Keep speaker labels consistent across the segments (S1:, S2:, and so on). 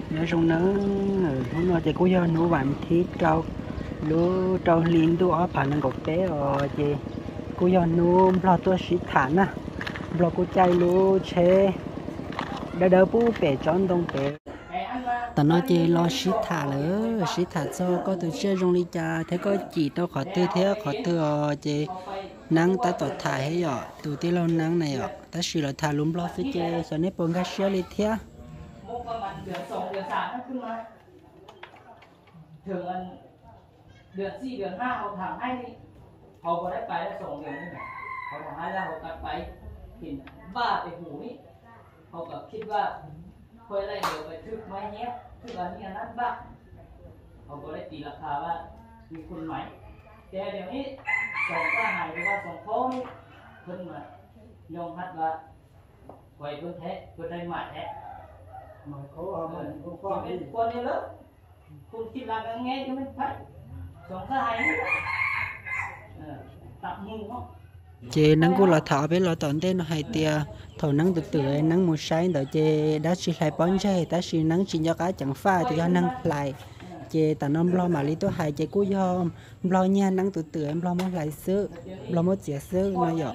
S1: nhớ trong nắng hôm nay thì cũng do nấu bạn thiết trâu lúa trâu liên đua ở phần năng cột bé rồi chị cũng do nấu lo tôi sĩ thản à lo cô trai lúa chế đỡ đỡ bố bể chọn đông bể ta nói chị lo sĩ thả nữa sĩ thả cho có từ chơi trong ly trà thế có chỉ đâu khỏi tư thế khỏi tư chị nắng ta tọt thả hết rồi từ tí lâu nắng này rồi ta chỉ là thả lúm lo phía trên cho nên bông gác xéo ly thế
S2: เดือนสองเดือนสามขึ้นมาถึงอันเดือนสี่เดือนห้าเขาทำให้เขาก็ได้ไปได้สองเดือนนี่เขาทำให้แล้วเขากลับไปเห็นบ้าไปหูนี่เขาก็คิดว่าเคยอะไรเดี๋ยวไปทึกไม้เนี้ยทึกอันนี้อันนั้นบ้าเขาก็ได้ตีราคาว่ามีคนใหม่แต่เดี๋ยวนี้สองก็หายไปว่าสองพ่อนี่เพิ่นมายอมรับว่าไว้เพิ่นแท้เพิ่นได้ใหม่แท้mà có cái con này lớn con chỉ là cái nghe cho mình thấy sống cái hay tập mù không
S1: chị nắng cũng là thọ với lo tận thế nó hay tia thầu nắng từ từ nắng một sáng đợi chị đã xì lại bón chơi đã xì nắng chỉ cho cá chẳng pha thì cho nắng lại chị ta nó lo mà lý tôi hay chị cú do lo nha nắng từ từ em lo mất lại sữa lo mất chia sữa nó dọ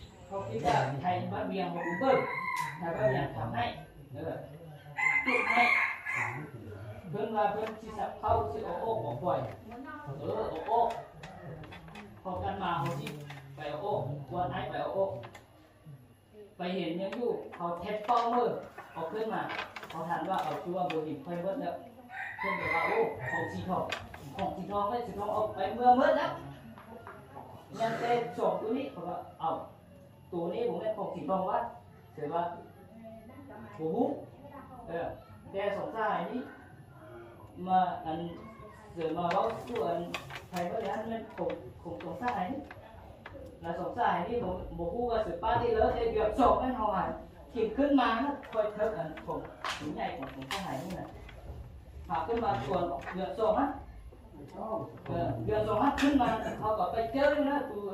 S2: จุดให้เพิ่นว่าเพิ่นสิสับเข้าสิโอโอ้บ่ปล่อยโอโอ้พอกันมาเขาสิไปโอโอ้กวนให้ไปโอโอ้ไปเห็นยังอยู่เขาเทสเป้ามือเอาขึ้นมาเขาถามว่าเอาชัวบ่หินค่อยเบิดแล้วเพิ่นบอกว่าโอ้ของสีทองไม่สีทองเอาไปเมื่อเบิดแล้วยังแต่ส่งตัวนี้เขาว่าเอาตัวนี้ผมเป็นของสีทองวะเสียว่าโอ้โหแต่สงสัยนี่มาอันเดี๋ยวมาว่าส่วนใครก็แล้วมันคงสงสัยนี่làสงสัยนี่ผมพูดว่าสืบป้าที่เลิศเกี่ยวกับโศกนั่นหอยขีดขึ้นมานะคอยเทิดอันผมถึงใหญ่ของสงสัยนี่นะหาขึ้นมาส่วนเกี่ยวกับโศกนะเกี่ยวกับโศกขึ้นมาเขาก็ไปเจอนะตัว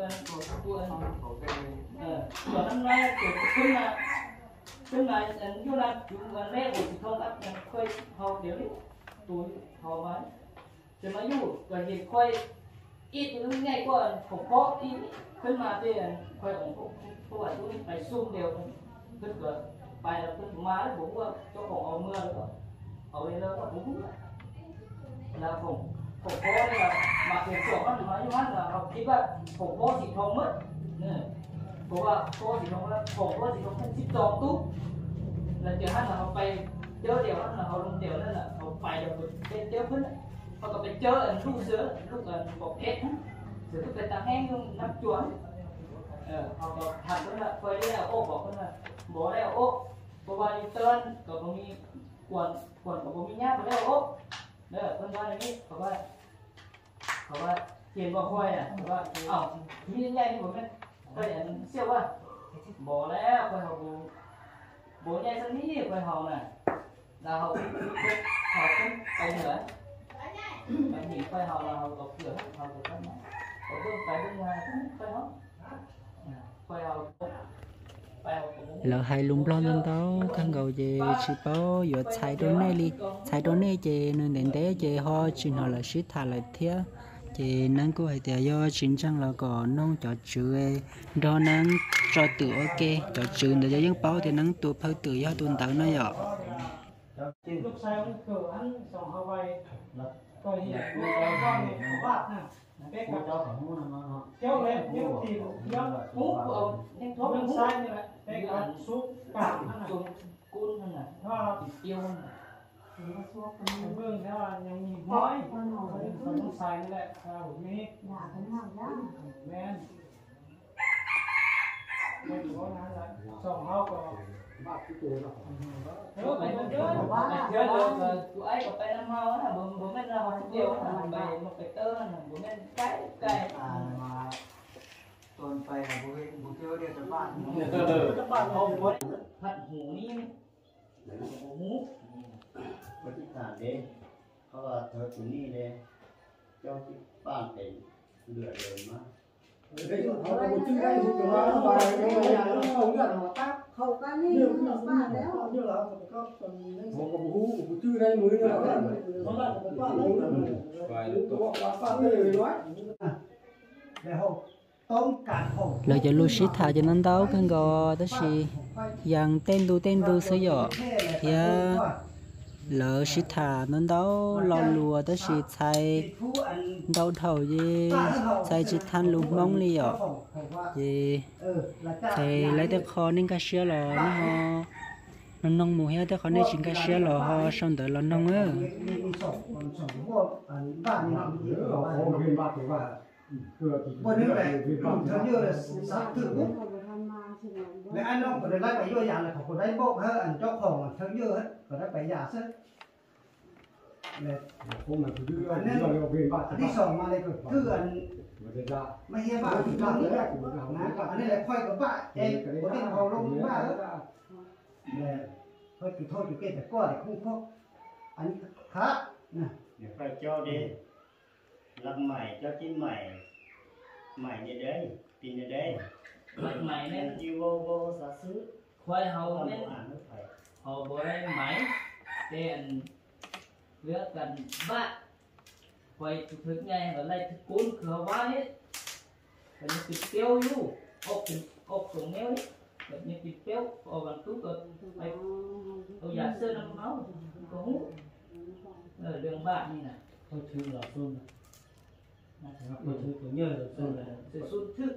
S2: นั้นไม่เกิดขึ้นมาซึ่งนายยุนาอยู่วันแรกผมทองรับยังค่อยเขาเดี๋ยวนี้ตัวเขาไว้จะมาอยู่ก็เห็นค่อยอีกนึงง่ายกว่าผมเพาะอีกขึ้นมาที่ค่อยของพวกตัวนี้ไปซุ่มเดียวขึ้นเกิดไปแล้วขึ้นมาแล้วผมว่าเจ้าของเอาเมื่อแล้วเอาไปแล้วก็ผมแล้วผมเพาะเนี่ยมาเป็นส่วนนั้นมาอยู่นั้นเราคิดว่าผมเพาะสีทองมั้งเนี่ยเพราะว่าเพาะสีทองแล้วผมเพาะสีทองเป็น12 ตุ๊กlà chờ hắn là họ bay chớ điều hắn là họ lung điều nên là họ phải được cái chớ phun họ còn phải chớ anh lúc sữa lúc anh bọc hết rồi lúc cái ta hén luôn nắp chuối họ còn thành đó là phơi đấy là ô bỏ đó là bỏ đấy là ô có bao nhiêu tên còn có mi quần còn có mi nháp vào đấy là ô đấy là con này đi có ba tiền vào khoai à có ba như nhanh của mình đây anh siêu quá bỏ đấy khoai họ bố nhai sân ní quay hầu nè là hầu cũng tay nữa bạn nhìn quay hầu là hầu cột cửa hầu cột cái này cột bên phải bên ngoài quay hầu
S1: là hai lùng lo nên đó khăn gầu về chỉ bao giờ xài đồ này về nên đến đấy về ho chỉ họ là shit thà lại thế thì năng của hai tiểu do chính trang là có nông cho chữ đó năng cho tự ok cho chữ để cho những bao thì năng tụ phơi tự do tuần tao nó nhỏ
S3: lúc sau cái cửa ăn xong họ vay coi hiện con này nó bát nè cái cặp kéo lên những thì nó mút những thuốc những sai như vậy cái cặp suốt cảm nó là
S2: côn hơn là
S3: nó
S2: yêu hơn
S3: vương theo là những nhìn nói không sai như vậy hủ mi men mình có nói là xong hao rồi
S2: nếu phải chơi được tụi ấy có tay năm hao là bố men ra họ nhiều là bài một cái tơ là bố men cái
S4: mà tuần phải là bố kêu đi các bạn
S2: không có thật hủ ní hủ
S4: ปฏิฐานเด้เขาว่าเธอตัวนี้เลยเจ้าที่บ้านเป็นเดือดเลยมั้ย
S3: เขาก็บุญชื่อได้บุญตัวมาไปอย่างนั้นเขาเรียกว่าตักเข
S5: เขากันนี่บ้านแล้ว
S6: ผมก็บูชื่อได้มือเลย
S1: เราจะรู้ชิธาจะนั่นเดาเพิ่งก็แต่สิยังเต้นดูเสียเฮียเราชิธานั่นเดาเราลัวแต่สิใช้เดาเท่าเย่ใช้จิตทันลุงมองเลยเย่ใช้ไรแต่คอนิ่งก็เชื่อหรอนะฮะน้องหมูเฮียแต่เขาในจริงก็เชื่อหรอฮะช่างแต่เราน้อง
S3: วันนี้แบบเธอเยอะเลยสักถึงในอันน้องก็ได้ไล่ไปเยอะอย่างเลยเขาก็ได้บอกให้อันเจ้าของเธอเยอะก็ได้ไปยาซะเลยอันที่สองมาเลยก็คืออันไม่เฮียบ้าถึงบ้านเลยนะอันนี้แหละค่อยกับบ้าเองคนที่เขาลงบ้าแล้วเลยค่อยจุดโทษจุดเกตแต่ก็ได้คุ้มพวกอันนี้ครับนะ
S4: เดี๋ยวไปเจ้าดิรับใหม่เจ้าจิ้มใหม่เนี่ยเด้ปีเนี่ยเด้
S2: mặt mày
S4: แม่
S2: nên
S4: จีโวสาซื้อ
S2: khoai
S4: เขา
S2: hậu
S4: ไม่
S2: nên
S4: อ่านไม่ไป
S2: hậu bữa đây máy đèn lửa cần bát quay thức ngay ở đây thức cuốn cửa quá hết và những cái tiêu lu ốc xuống néo hết và những cái tiêu ở bằng tú cực phải tôi giả sơn nó máu có hút ở đường bạn như này
S3: tôi chưa là xuân tôi chưa có nhớ là xuân là
S2: sự xuân thức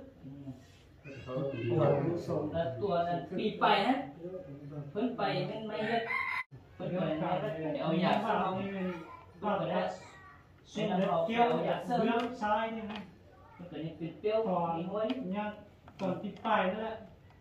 S2: ตัวนั้นปีไปนะเพิ่นไปมันไม่เฮ็ดเพิ่นไปเอาอยากเอาก็ได้เส้นเอาเอาอยากเสื้อ
S3: เรื่องซ้ายนี่นะ
S2: มันก็นี่เป็นเปรี้ยวมีห้วย
S3: ยังก่อนติดไปนั่นแหละ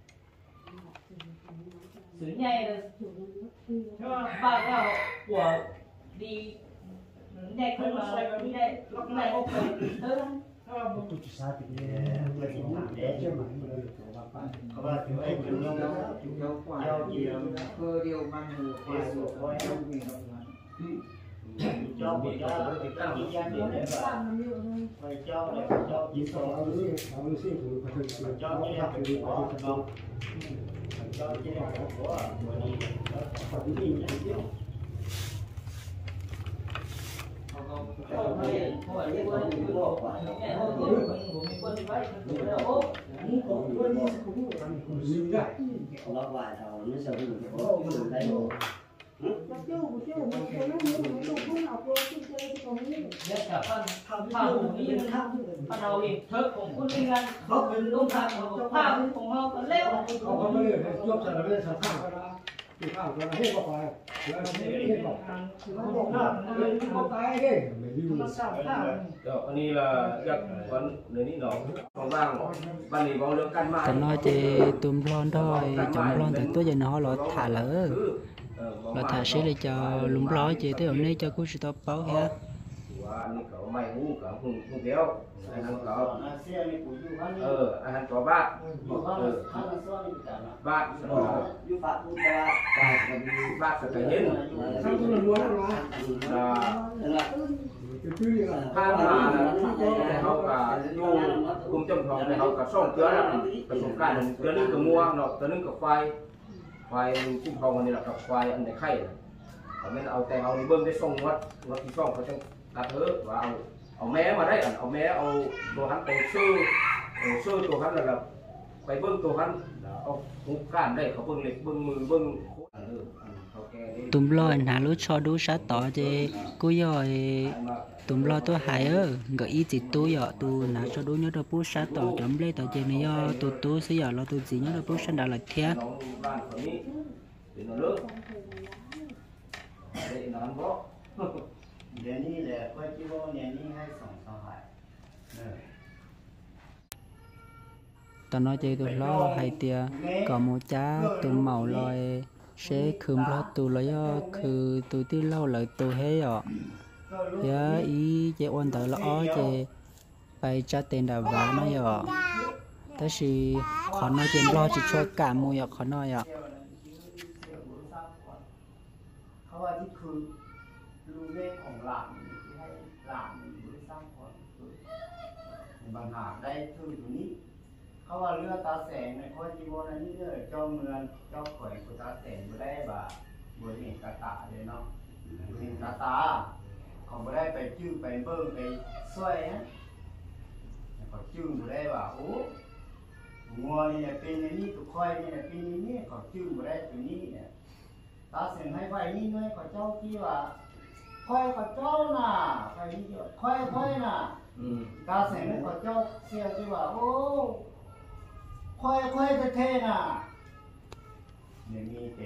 S2: สื่อใหญ่เลย
S3: ใช่ป่ะ
S2: บ้านเราหัวดีใหญ่ขึ้นมาไม่ได้ล็อกในโอเคเออ
S3: ถ้าบุตรสาติเนี่ย
S4: เมื่อที่หนักเด้เจ้าหมายเขาว่าถือไอ้จุดนี้แล้วจุดเดียวเจ้าเดียวเดียวมันหูเดียวไว้เจ้าปีเจ้าปีเจ้าปียันเดียวเลยไปเจ้าเลยเจ้ายิ้มสองเจ้าเนี่ยเป็นเจ้าเจ้าเจ้าหัววันนี้เขาดีเดียว
S2: เขาเรียนเพราะว่าเรียกว่าคือบอกว่าแม่เขาเรียนผมมีคนไว้คือแล้วโอ้
S4: เราไหวเราไม่ใช่ผู้หญิงเขาอยู่ได้หมด
S2: เด็กกับพันผ้าหูนี่มันพันเอาอีกเธอของคุณเป็นกันเขาเป็นลูกทางของผ้าของเราก็เร็ว
S6: เขาก็ไม่ได้ยกสารไม่ได้สัมภาษณ์ที่ข้าวก็ให้บอกไปแล้วให้บอกบอกว่าบอกไปเด้ไม่ดี
S7: อันนี้là giặc vẫn nơi ní nó còn vàng ban này vào lượng căn mà
S1: แต่น้อยจะตุ่มร้อนด้อยจอมร้อนแต่ตัวใหญ่น้อยเราถ่าเลย เราถ่าเสียเลยจะลุมร้อยจะตัวนี้จะกู้สิตัวเป้าเฮีย
S7: anh có mày ngu cả hùng hùng béo anh có anh có bát bát bát sẽ cái hết than mà họ cả du cùng trong phòng này họ cả xong chứa là cả sủng cạn chứa nước cả mua nó chứa nước cả khoai chim phòng này là cả khoai ăn để khay ở bên ao tè ao đi bơm cái xong mất nó thì xongเขาจะตัดเถอะว่าเอาแม้มาได้เอาแม้เอาตัวหันไปซื้อตัวหันแล้วไปเบิ้งตัวหันเอาหุบก้านได้เขาเบิ้งเหล็กเบิ้งมือเบิ้งเขาแก่นี่
S1: ตุ่มร้อยหารู้ชอดูชัดต่อจะกู้ย่อยตุ่มร้อยตัวหายก็อีจิตตัวย่อตัวหาชอดูnhớ được bútชัดต่อจอมเลยต่อจะในย่อตัวsẽย่อเราตัวgì nhớ được bútชัดđã là thế
S7: น้องบ้านเขานี้เป็นเลิกได้นอนบ่
S4: เดี๋ยวนี้แหละก็จีโวเนี่ยนี่ให้ส่งสหาย
S1: ตอนน้อยใจตัวล้อhay tia có một cha tụi màu loài sẽ khum lo tụi loคือtụi tí lâu lại tụi hết ạ ya ý chế ôn tới lo chếไปจัดเต็นดาวาน้อยอ่ะแต่สิขอน้อยเจนรอจิช่วยการมูอยากขอน้อยอ่ะ
S4: เขาว่าที่คือลูกเล่ของหลานที่ให้หลานหรือสร้างคนบางหาได้ทุนอยู่นี้เขาว่าเรือตาแสงในคนจีโบนั้นนี่เด้อเจ้าเมืองเจ้าข่อยกูตาแสงบ่ได้บ่าบ่เห็นกระตาเลยเนาะเห็นกระตาเขาบ่ได้ไปจื้อไปเบิ่งไปช่วยนะเขาจื้อบ่ได้ว่าโอ้งัวนี่เนี่ยเป็นอย่างนี้ตัวค่อยนี่เนี่ยเป็นอย่างนี้เขาจื้อบ่ได้ตัวนี้เนี่ยตาแสงให้ไว้นี่น้อยเขาเจ้าที่ว่าค่อยเขาเจ้าน่ะไปนี่ค่อยน่ะตาแสงให้เขาเจ้าเสียที่ว่าโอ้ค่อยเท่ๆน่ะเนี่ยมีแต่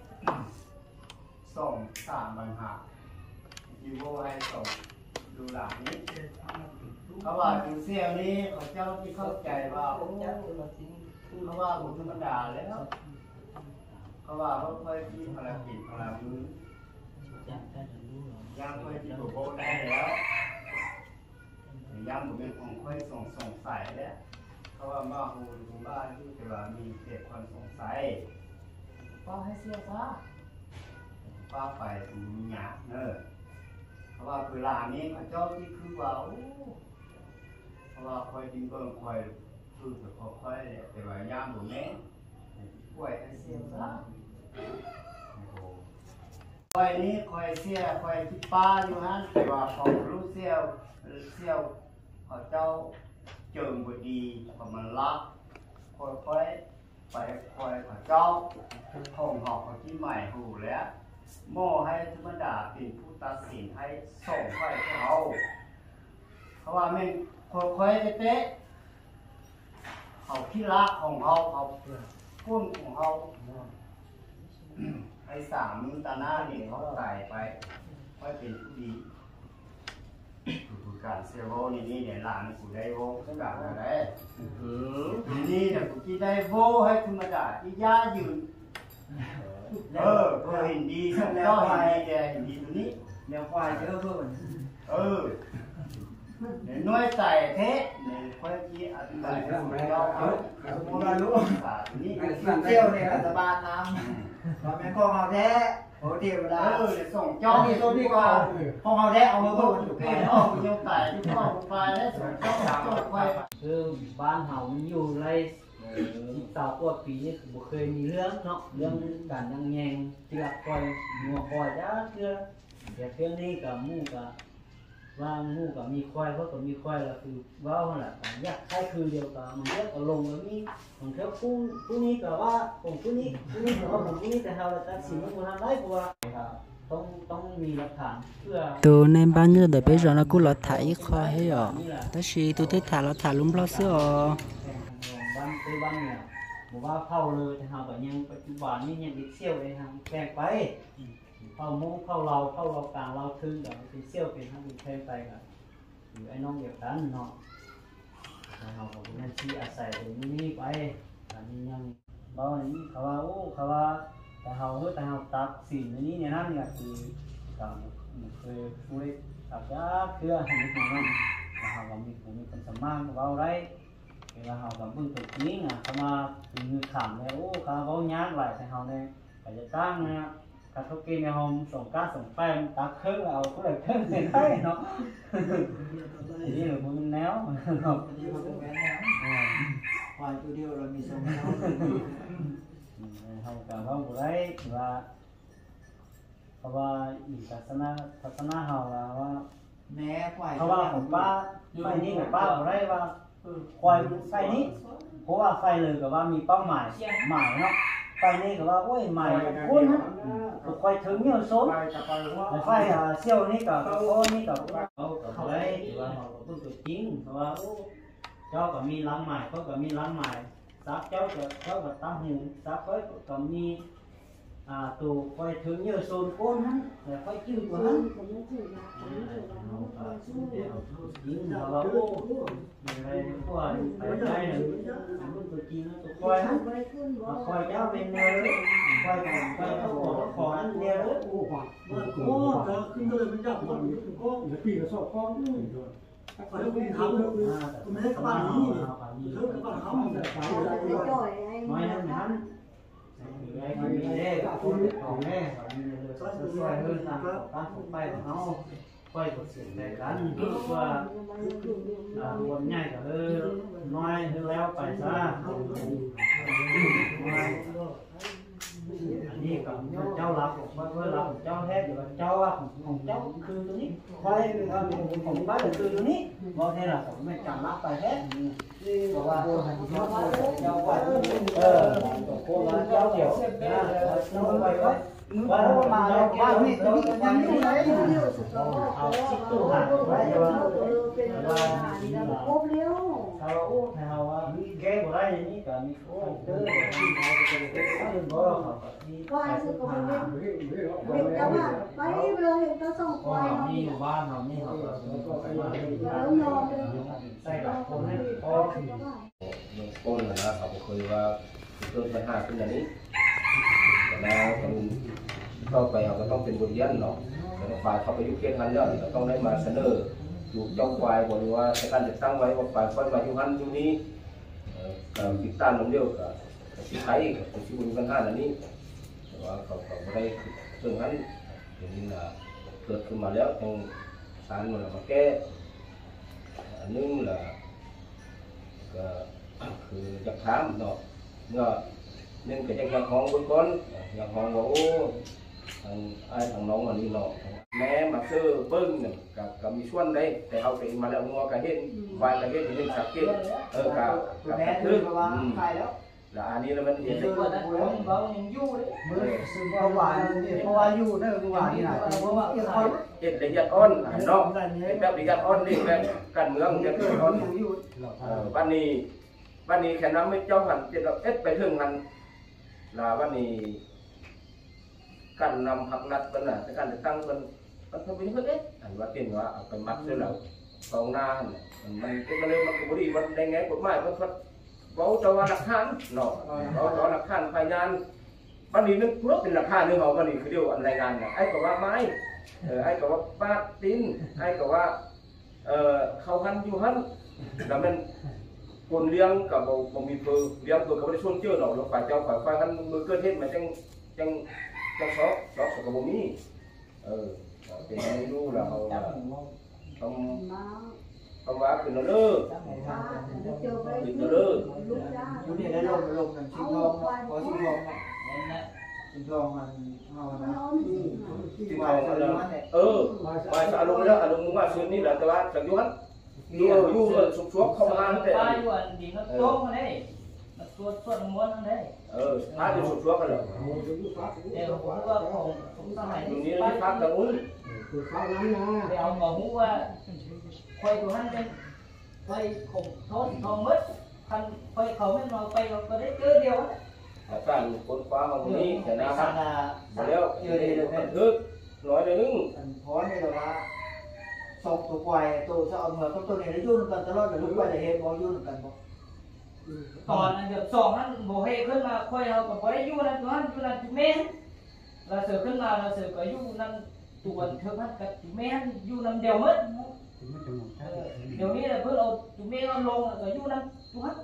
S4: 2-3 ปัญหาอยู่บ่ให้ส่งดูหลังนี้เขาว่าดูเสี้ยวนี้เขาเจ้าที่เข้าใจว่าโอ้เขาว่าบุญธรรมดาแล้วเขาว่าเขาค่อยที่พลังจิตพลังมือย่างค่อยที่ถูกโบได้แล้วย่างผมเป็นของค่อยสงสัยแล้วเขาว่ามาหูบ้านที่จะว่ามีเกิดความสงสัยก็ให้เสียซะป้าไปมีหยาบเนอะเพราะว่าคือลานี้เขาเจ้าที่คือว่าเพราะว่าคอยดินเบิ่งคอยคือจะค่อยๆแต่ว่าย่างผมแม่ป่วยให้เสียซะคอยนี้คอยเสียคอยที่ป้าอยู่นั้นแต่ว่าเขารู้เสียวเขาเจ้าเจิงบดีเขามันรักค่อยๆไปคอยเขาเจ้าท่องหอกเขาที่ใหม่หูแล้วโม่ให้ธรรมดาเป็นผู้ตัดสินให้ส่งไปให้เขาเพราะว่ามันค่อยๆเต๊ะเขาที่รักของเขาเขาพุ่นของเขาไอ้3 มือตาหน้านี่เขาตายไปค่อยเป็นผู้ดีผู้การเซโวนี่เนี่ยหลานกูได้โวสักการอะไรนี่เนี่ยกูที่ได้โวให้ธรรมดาที่ย่ายืนก็เห็นดีก็เห็นดีแกเห็นดีตัวนี้แนวควายเยอะเพิ่มเนี่ยน้อยใส่เทสเนี่ยค่อยที่อธิบายให้เรารู้นี่เที่ยวเนี่ยรัฐบาลนำเราเป็นของเราแท้โอ้เทวดาเนี่ยส่งจ้องตัวนี้ก็ของเราแท้เอามาเพิ่มเป็นออกเป็นไก่ที่พ่อไปแล้วส่งจ้องไป
S3: คือบ้านเฮามันอยู่ใน10 กว่าปีนี่บ่เคยมีเรื่องเนาะเรื่องการยังแยงเชือกปล่อยงัวปล่อยจ้าเทื่อแต่เทื่อนี้ก็หมู่ก็ว่าหมู่ก็มีควายเพราะก็มีควายแล้วคือว้าวนั่นแหละอยากใช้คือเดียวกันมันเรียกเอาลงแล้วมีของเทื่อผู้นี้ก็ว่าของผู้นี้ก็ว่าของผู้นี้แต่เฮาตัดสินบ่ทันได้เพราะว่าต้องมีหลักฐานเพื่อ
S1: tụi nên bao nhiêu để bây giờ nó cũng lọt thải kho hết rồi đó là tụi thích thả lọt thả lúng lo sữa
S3: บ้านคือบ้านเนี่ยบอกว่าเผาเลยแต่หาแบบยังปัจจุบันนี่ยังดิเซี่ยวเลยทางแพงไปเผามุ้งเผาเรากลางเราทึ่งแบบดิเซี่ยวเป็นทางดิแพงไปกับอยู่ไอ้น้องเดียวกันเนาะแต่เราก็นั่นที่อาศัยตรงนี้ไปอันนี้ยังบ้านนี้เขาว่าเขาว่าแต่เราตัดสินนี้เนี่ยนั่นเนี่ยคือการเคยช่วยตัดยาเครือให้มันนั่นแต่เรามีคนสมัครเราได้เวลาเรากับเบื้องต้นนี้นะเขามาถึงมือขำเลยเขาเขายากหลายแต่เขาเนี่ยอาจจะตั้งนะการทกินในห้องส่งก้าส่งแป้งตาเครื่องเอาก็เลยเครื่องเสร็จได้เนาะนี่หรือมันแนว
S4: ควายตัวเดียวเรามีสอง
S3: เขากับเขาบุได้ว่าเพราะว่าอีกศาสนาเขาว่า
S4: แม่ควาย
S3: เขาว่าผมป้าไปนี่กับป้าบุได้ว่าควายไฟนี้เพราะว่าไฟเลยกับว่ามีเป้าหมายเนาะไฟนี้กับว่าโอ้ยหมายคุ้นนะควายถึงเนี่ยโซ่ไฟเซี่ยวนี้กับโอ้นี่กับเขากับอะไรว่าเขาเป็นตัวจริงเพราะว่าเจ้ากับมีล้างหมายเขากับมีล้างหมายซับเจ้ากับตั้งหูซับเขากับมีตัวควายถึงเนี่ยโซนโก้นั้นแต่ควายจืดกว่านั้นยิงเราโอ้อะไรพวกไปได้หนึ่งมันตัวจริงตัวควายควายเจ้าเป็นแนวควายเขาขอแนวเลยโอ้โห
S6: ขึ้นเลยมันยากมันก็ปีกระสอบก้อนขอให้คุณทำเลยคุณไม่ให้กระบาดนี้เธอกระบาดเขาแต่สาย
S3: ไม่นั้นไม่มีเด้ของแม่ช่วยเรื่องตามการส่งไปของเขาคค่อยกดเสียงแต่กันว่าวันใหญ่ก็น้อยแล้วไปซะอันนี้กับเจ้ารับว่ารับเจ้าแท้หรือเจ้าของเจ้าคือตัวนี้ค่อยของบ้านคือตัวนี้บอกแท้ละผมไม่จำรับไปแท้บอกว่าเจ้าว่าโคมาเจ้าเดียวน้องไปไว้ว่ามาแล้วว่านี่ตัวนี้ยังไม่ได้เอาชิดตู้หักไว้ว่า
S5: ครบแล้ว
S3: เขาเอาว่าแก้บ่ได้นี่ก็มีโอ้เด้อบ่เขามี
S5: ควายสุกมันเห็นแต่ว่าไปเลยเห็นก็ส่งควาย
S3: มีอยู่บ้านเรานี่เขาก็ไปมา
S5: แล้วนอนเลย
S3: ใส่กับคนให้พอ
S7: ก้นนะเขาเคยว่าเกิดปัญหาขึ้นอย่างนี้แล้วเข้าไปเขาก็ต้องเป็นบทเรียนเนาะแต่ฝ่ายเขาไปยุคเกียรติทันแล้วต้องได้มาเสนออยู่เจ้าควายบอกว่าการจัดตั้งไว้ว่าฝ่ายคนมาอยู่หันอยู่นี้ติดตั้งน้ำเดียวกับที่ไทยกับที่บุญกันห้าอันนี้แต่ว่าเขาไม่ได้เรื่องนั้นอย่างนี้นะเกิดขึ้นมาแล้วทางศาลมันมาแก้อันนึงlàก็คืออยากถามเนาะเมื่อนึงก็อยากห้องบนก้นอยากห้องว่าโอ้ทางน้องวันนี้เนาะแม้มาซื้อเบิ้งเนี่ยกับมีส่วนได้แต่เอาไปมาแล้วงัวกระเห็นวายกระเห็นเห็นสักเกตกับคือแล้วอันนี้แล้วมันเห็น
S2: ว่านั้นเขายังอยู่เลย
S3: มื้อซื้อเมื่อวานนี่เพราะว่าอยู่เด้อเมื่อวานนี่น่ะเพราะว่า
S7: เอ็ดระยะอ่อนเนาะแบบระยะอ่อนนี่แบบการเมืองจะเกิดอ่อนบ้านนี้แค่น้ำไม่เจ้าหันจะเอ็ดไปถึงหันลาบ้านนี้การนำผักนัดเป็นน่ะการตั้งเป็นมันทำเป็นเพื่อเอ๊ะอันว่าเก่งว่าเอาไปมัดด้วยเรากองหน้ามันก็เลยมันก็บริมันได้ไงกฎหมายมันเบาจะว่าหลักฐานเนาะเบาจะหลักฐานพยานบ้านนี้นึกเพื่อเป็นหลักฐานนึกเอาบ้านนี้คือเดียวอันรายงานเนี่ยไอ้ก็ว่าไม้ไอ้ก็ว่าปาตินไอ้ก็ว่าเขาหันอยู่หันแล้วมันคนเลี้ยงกับบ่มีเพื่อเลี้ยงตัวกับไม่ได้ชวนเชื่อหรอกเราฝ่ายเจ้าฝ่ายกันมือเกิดเหตุมันจังซอกกับบ่มีเป็นไม่รู้แล้วเขาต้องว่าขึ้นเด้อขึ้นเด้อ
S4: อยู่นี่ได้ลงกันชิงทองขอชิงทองชิงทองมันเอานะชิงทองแล้วไปจะลงแล้วลงว่าคืนนี้แหละแต่ว่าจากยุนอยู่สุกๆเข้ามาแต่
S2: ไปอยู่อันดีมันโต้งเลยมันส่วนม้วนนั่นเลย
S7: ถ้าจะสุกๆกันเลย
S2: แต่ผมว่าของสมัย
S7: ตรง
S2: นี้
S7: นี้
S2: ไป
S7: พักตะมุ้น
S6: คือข้าวนั้นนะ
S2: เดี๋ยวบอกว่าคอยตัวนั้นเป็นคอยของเขาทองมืดคันคอยเขาไม่มาไปเราก็ได้เจอเดียว
S7: อาการคนฟ้าของนี้แต่นะครับมาแล้วทึกน้อยนึง
S4: เพราะนี่เราว่าส่งตัวควายตัวจะเอาเงินตัวนี้ได้ยุ่งกันตลอดแต่ลูกควายจะเห็นมองยุ่งกันบ่
S2: ตอนนั้นเดือดสองนั้นโบเฮขึ้นมาคอยเราก็บ่ได้อยู่นั่นตัวนั้นอยู่นั่นจุเมนเราเสือขึ้นมาเราเสือก็อยู่นั่นตัวเธอพัดกับจุเมนอยู่นั่นเดียวมืดเดี๋ยวนี้เราเพิ่งเอาจุเมนเอาลงก็อยู่นั่นตัวนั้น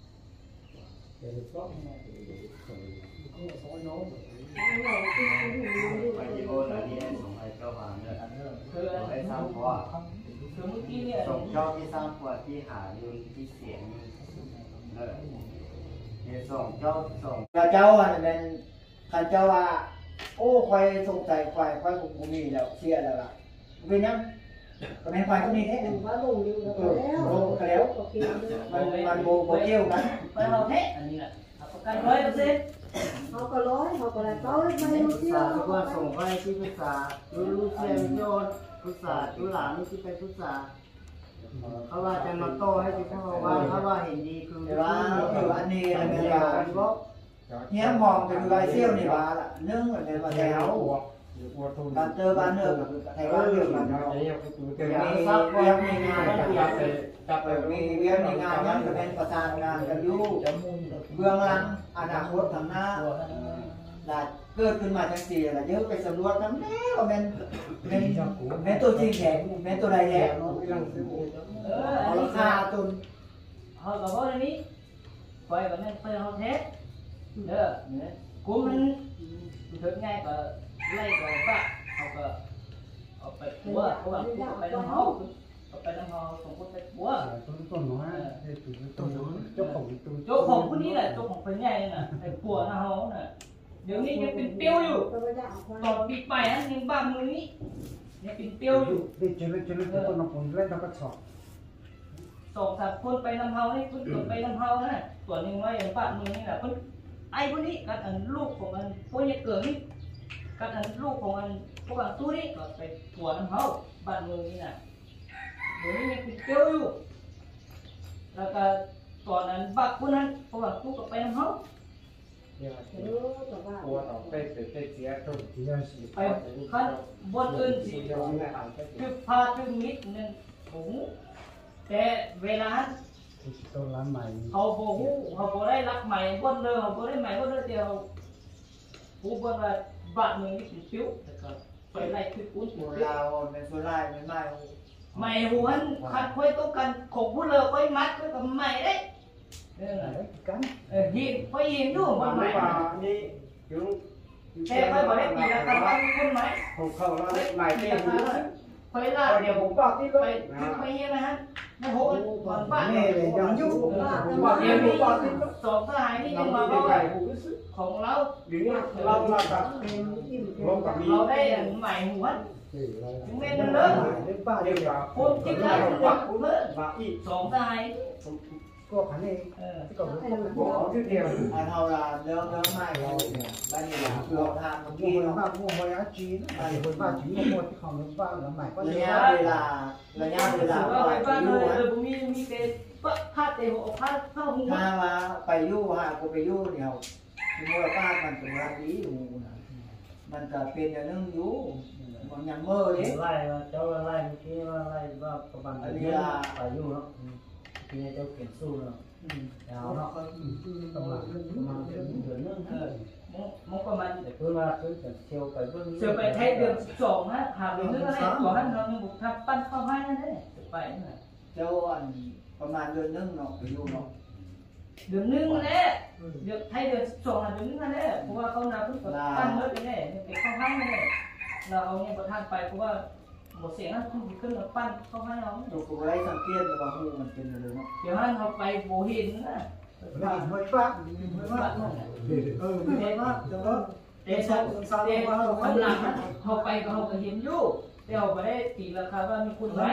S4: ไปที่โบราณนี่ส่งให้เจ้าบ้านเนี่ย
S2: คือ
S4: ให้สร้างพ่อ
S2: คือเมื่อกี้เนี่ย
S4: ส่งเจ้าที่สร้างพ่อที่หาอยู่ที่เสียงเนี่ยส่งเจ้าเจ้าอันเป็นข้าเจ้าว่าโอ้ควายสงสัยควายกูมีแล้วเสียแล้วล่ะเป็นยังก็ไม่ควายก็มีแท้
S5: ว่าลงอยู่แล้ว
S4: ลงแล้วมันโบเกี่ยวกัน
S2: ไปเราเทะอันนี้แหละประกัน100%
S5: เขาก็ร้อยเขาก็เลยเขาไม่
S4: ที่
S5: รู้
S4: ปรึก
S5: เที่ย
S4: ษาว ทุกคนส่งไปที่ปรึกษารู้เสียงโยนปรึกษาจุหลานนี่ที่ไปปรึกษาเขาว่าจะมาโต้ให้ที่เขาว่าเขาว่าเห็นดีคือว่าอยู่อันนี้อะไรเงี้ยเนี่ยมองเป็นลายเซี่ยวนี่ว่าล่ะนึ่งเหมือนกันมาแล้วการเจอบ้านเนื้อกับไทยบ้านเนื้อกันมีซักเวียนมีงานมีเวียนมีงานยังจะเป็นประธานงานกันอยู่เบื้องหลังอนาคตทางหน้าเกิดขึ้นมาทั้งสี่ละเยอะไปสำรวจทั้งนี้ก็เป็นตัวจริงแข็งเป็นตัวใดแข็งเอาราคาตุน
S2: họ có bao nhiêu quay vào nên phải học hết được cú mình thực ngay cả lấy cả bạn học cả học phải ปัวเขาว่าไปน้ำเฮาไปน้ำเฮาสองคนไปปัว
S6: ต้นน้อยต้นน้อยเจ้าของตัว
S2: เจ้าของคนนี้แหละเจ้าของเป็นใหญ่น่ะไอ้ปัวน้ำเฮาน่ะเดี๋ยวนี้ยังเป็นเปรี้ยวอยู่ตอนปีใหม่นั้นยังบ้ามือนี้ยังเป็นเปรี้ยวอยู่
S6: เด็กจะเล่นต้นน้ำผลเล่นแล้วก็สอบ
S2: 2-3 คนไปน้ำเฮานี่เพิ่นไปน้ำเฮาน่ะตัวนึงไว้อย่างบ้ามือนี่แหละเพิ่นไอ้คนนี้กับอันลูกของอันพวกนี้เกิดนี่กับอันลูกของอันพวกอันตู้นี่ก็ไปปัวน้ำเฮาบ้านมือนี่น่ะเดี๋ยวนี้ยังเป็นเปรี้ยวอยู่แล้วก็ตอนนั้นบักคนนั้นพวกอันตู้ก็ไปน้ำเฮา
S4: ตัวต่อไปเสียต้น
S6: ที่ยังสี
S2: ไปขั้นบนอื่นสิคือพาถึงมิดนึงโอ้โหแต่เวลา
S6: ต้นล้านใหม่
S2: เขาโบหูเขาโบได้รักใหม่บนเลยเขาโบได้ใหม่บนเลยเดียวหูบนว่าบาดมือนี่เป็นปิ้วแต่ก็ไปไล่คือกุ้น
S4: ตัวเราในโซล่าไม่ไม่
S2: ใหม่หูหันคัดค่อยต้องกันขบพูดเลยค่อยมัดค่อยกับใหม่ได้หินค่อยหินอยู่บนใหม่แต่ค่อยบอกได้ปีละกันว่ามีคนไหม
S4: เขาเราใหม่ที่
S2: ค่อยลาเดี๋ยวผมบอกที่ไปไปเฮียนะฮะในหัวก่อนบ้าน
S6: นี่เลยยังยุ่ง
S2: บอกเดี๋ยวนี้สองสหายนี่ยังมาบอกของเรา
S4: หรือเรากับรวมกับมี
S2: เราได้ใหม่หัวถึงแม้จะเลิก
S6: เล่นบ้า
S4: เรียกว่า
S2: คนที่ได้หัวเลิก
S4: ว่าอีก
S2: สองสหาย
S6: ก็ขันนี่ที่ก็รู้
S4: บอกที่เดียวอันเราเดิมไม่เราบ้านนี้เราทำเมื่อ
S6: กู
S4: กี้
S6: คนบ้ากูหัวจีนคนบ้าจีนหมดที่เขาเป็นบ้าแล้วใหม่ก็
S4: ระ
S6: เลย
S4: ยะเวลา
S2: ว่าไปบ้าน
S4: ยู่
S2: เลยมีแต่ก็คาดเตะหัวคาดเข้าหัว
S4: ถ้ามาไปยู่หากูไปยู่เดียวที่มูลค่ามันเป็นราดีอยู่นะมันจะเป็นอย่างนึงอยู่มันยังเมื่อเลย
S3: ไล่เจ้าไล่เมื่อกี้ว่าไล่ว่าประมาณเดือนไปยุ่งเนาะทีนี้เจ้าเขียนสู้เนาะยาวเนาะต้องหลังประมาณเดือนนึง
S2: มันประมาณ
S3: แต่เพื่อมาคือจะเที่ยวไปเบื้อง
S2: เสือไปไทยเดือน12นะหาเดือนนึงอะไรก่อนนั้นเราบุกทับปั้นเข้าให้นั่นเองไปน่ะ
S4: เจ้าอันประมาณเดือนนึงเนาะไปยู่เนาะ
S2: เดือนนึงแหละเดือนไทยเดือน12นะเดือนนึงนั่นแหละเพราะว่าเขานาพึ่งกับปั้นเมื่อไปเนี่ยไปเข้าให้นั่นแหละเราเอาเนี่ยประทานไปเพราะว่าหมดเสียงนั้นขึ้นมาปั้นเข้าให้เรา
S4: ดูกูได้สังเกตว่าหูมันเป็นอะไรเนาะ
S2: เดี๋ยวให้เราไปโบหินนะ
S6: ไม่ไม่บ้าไม่บ้าไม่บ้าเดี๋ยวก็
S2: แต่สองแต่คนหลังเขาไปก็เขาก็เห็นอยู่แต่เขาไม่ได้ตีราคาว่ามีคนไหม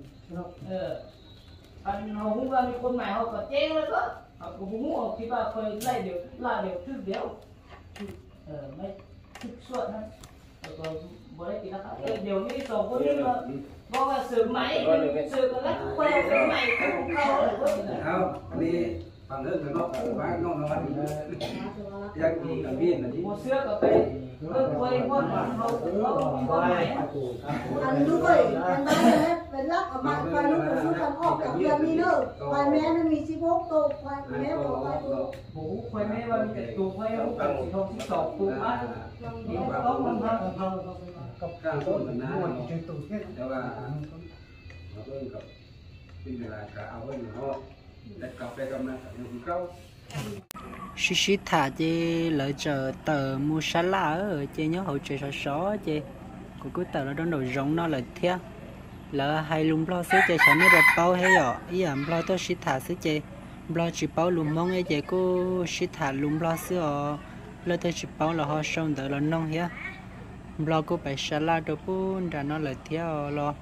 S2: อันเขาพูดว่ามีคนใหม่เขาก็เจ๊งแล้วก็เขาก็พูดว่าคิดว่าเคยไล่เดี๋ยวล่าเดี๋ยวทึกเดี๋ยวไม่ทึกสวดนะแล้วก็ไม่ได้ตีราคาเดี๋ยวนี้สองคนนี้มาบอกว่าสื่อไหมสื่อกันแล้วคนเราเป็นใหม่ของเขาเลยก็
S7: เอาอันนี้ฟังเรื่องกันเนาะว่าน้องวันยังมีกับพี่นะที่
S2: หมดเสื้อก็ไปคุยว่าเขามีคนใหม่
S5: อันด้วยเป็นบ้านเลยเป็นรักออกมาไปลูกเป็นลูกกันออกจากเดือนนี้เด้อไปแม่มันมี16ตัวไปแม่บอกไปตัว
S2: โอ้คุยไม่ว่ามีแต่ตัวคุยลูกเป็นสีทองที่สองตัวอ่ะนี่ต้องมันทำ
S6: กับการต้นนะมันจะตุ่มแค่
S7: แต่ว่าเราเพิ่งกับเป็นเวลาก็เอาไว้เนาะแต่กลับไปกำลังอย่างเก่า
S1: xí thả chị lỡ chờ tờ mua sá lá ở chị nhớ hỗ trợ só chị của cứ tờ nó đón đầu rong nó là thế lỡ hay lùng lo xứ chị chẳng biết được bao hay rồi ý ẩm lo tôi xí thả xứ chị lo chỉ bao lùng mong ấy chị cô xí thả lùng lo xứ ở lỡ tôi chỉ bao là họ xong tờ là nông hết lo cô phải sá lá đồ bún ra nó là thế lo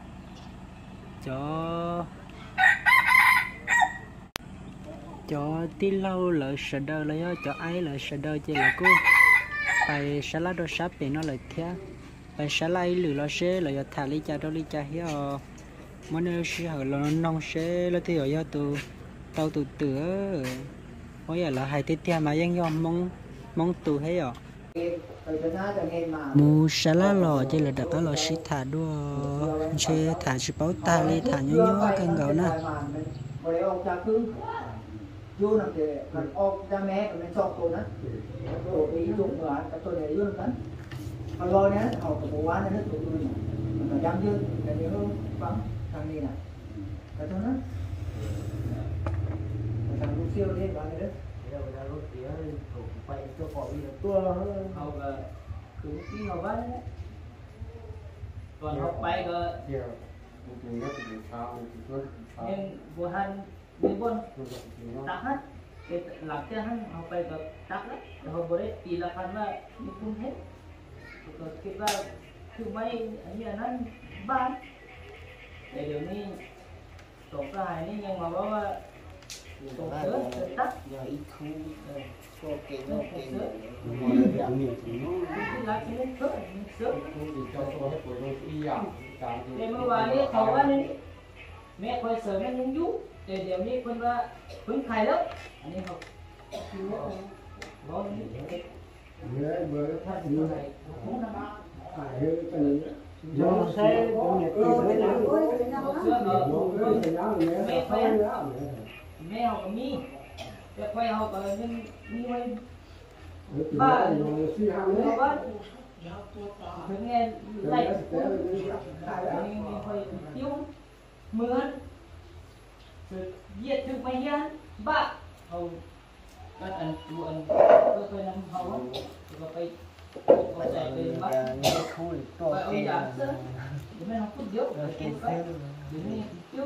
S1: cho tí lâu lợi sợ đơ lấy cho ai lợi sợ đơ chỉ là cô phải sợ lá đồ sáp thì nó lợi thế phải sợ lại lử lo xe lợi thả lý cha đâu lý cha hiếu món nơi xe hở lo nông xe lo thì ở tụ tàu tụ tửa bây giờ là hai tiết theo mà dân do mong tụ hay à mù sợ lá lò chỉ là đặt cái lò xí thả đua xe thả chỉ bảo ta lên thả nhớ nhớ cân gạo nè
S4: ยู่นั่นเองมันออกจากแม่ก็เป็นสองตัวนะตัวนี้จุกเหมือนกับตัวไหนยู่นั่นกันพอรอเนี้ยเอากับหมูหวานนั่นตัวนึงมันก็ย้ำยืดแต่เดี๋ยวฟังทางนี้นะแต่ตรงนั้นทางลูกเซี่ยวนี่บ้างเลย
S3: เดี๋ยวเวลารถเสียไปตัวปล่อยตัว
S2: เขาก็คือที่เขาบ้าน còn học bay cơ nhưng vừa han nhưng buồn tắc hết cái làm cho hắn học bay cơ tắc đấy học bữa đấy chỉ là phần là những không hết rồi cái ba thứ mấy như là nó ban để điều này tổ cái này nhưng mà có tổ sớ tắc
S1: ít khu có cái nó cái
S2: lá cái nó sớ để mà vào đi thầu anh mẹ coi sớm em muốn giúp để điều này con ra khuyến khai lắm anh em học có những
S1: Yo sé,
S2: mẹ học mi để quay học ở bên mi quay ba thường nghe lạnh nên quay tiêu mưa diệt được mày nha ba hầu bắt ăn chú ăn tôi làm hầu rồi phải có chạy về bắt và ông giảm sớm để mày học chút dốc để cái để nghe tiêu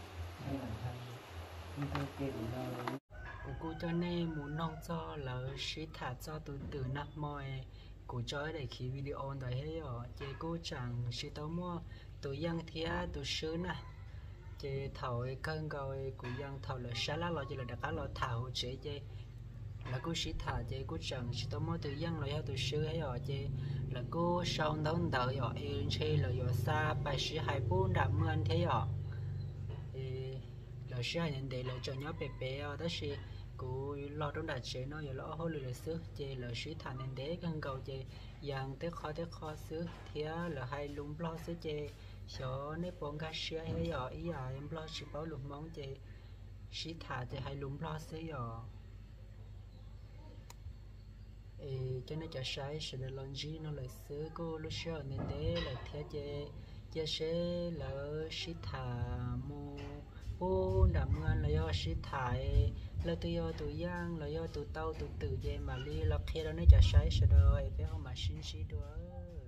S1: cô cho nên muốn nông cho là sĩ thả cho từ nắp mồi cô cho để khi video đó hết rồi chị cô chẳng sĩ tao mua tụi dân thía tụi sướng nè chị thầu cân coi cô dân thầu là sáng lá lo chỉ là đặc cá lo thảo chị là cô sĩ thả chị cô chẳng sĩ tao mua tụi dân là tụi sướng hết rồi chị là cô xong đón đợi rồi em chơi là rồi xa bài sĩ 24 đã mượn thế rồi là sĩ hai nhận đề là cho nhóm bé bé đó là cô lo trong đại chế nó giờ lo hỗ lực sức chị là sĩ thả nên đế gần cầu chị dàn tới khó sức thì là hai lúng lo sức chị cho nên bọn cá sữa hay giờ ý à em lo chỉ bảo lúng mong chị sĩ thả chị hai lúng lo sức giờ cho nên cho sai sẽ là lần gì nó lại sức cô lúc xưa nên đế là thế chị sẽ là sĩ thả mua ô đam ngân là do sĩ thải là tụi giang là do tụi tao tụi tự về mà đi là khi đó nóจะใช้ sẽ đợi phải không mà xin sĩ đuổi